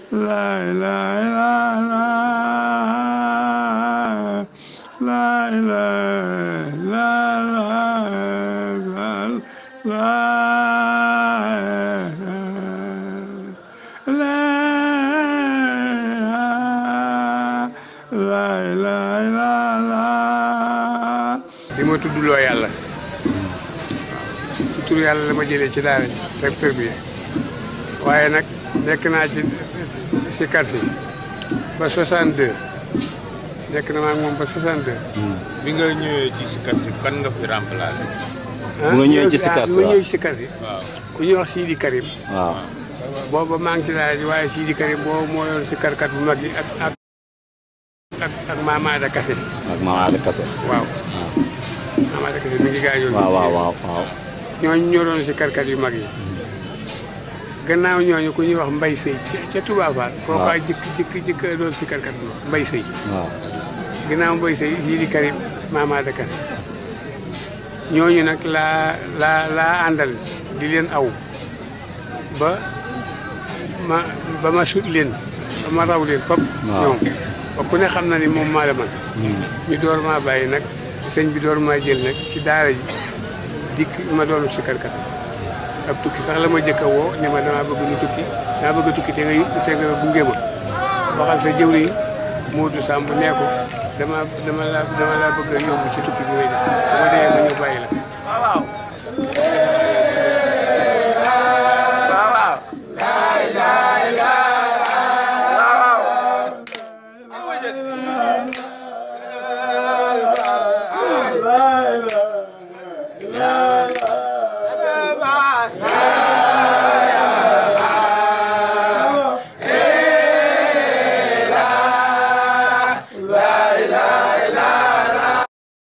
la ilaha illallah, la ilaha illallah. Di ma tuddloo yàlla tur yàlla la ma jëlee ci daara ji teg bi waaye nag nekk naa ci quartier ba 62 nekk na maa ngi moom ba 62. bi nga ñëwee ci si quartier kan nga fi remplacé. bu nga ñëwee ci si quartier waaw ñëwee ci quartier. waaw ku ñuy wax Sidi Karim. waaw booba maa ngi ci daara ji waaye Sidi Karim boobu moo yor si karkat bu mag yi ak Mame Cheikh. ak Mame Cheikh. waaw. Mame Cheikh mi ngi gaañoon. waaw. ñooñu ñoo doon si karkat yu mag yi. gannaaw ñooñu ku ñuy wax Mbay Sëy ca Touba Fall. waaw kooku ay jëkk doon si karkat bu mag Mbay Sëy. waaw gannaaw Mbay Sëy Sidi Karim Mame Cheikh. ñooñu nag laa àndal di leen aw ba ma sut leen ba ma raw leen fop ñoom ba ku ne xam na ni moom maa la man ñu door maa bàyyi nag sëñ bi door maa jël nag ci daara ji dikk ma doon si karkat ab tukki sax la ma jëkk a woo ne ma damaa bëgg ñu tukki damaa bëgg a tukki te nga gunge ma waxal sa jëwriñ Modou Samb nee ko dama la bëgg a yóbbu ci tukki bi may def bu ma dee ma ñu bàyyi la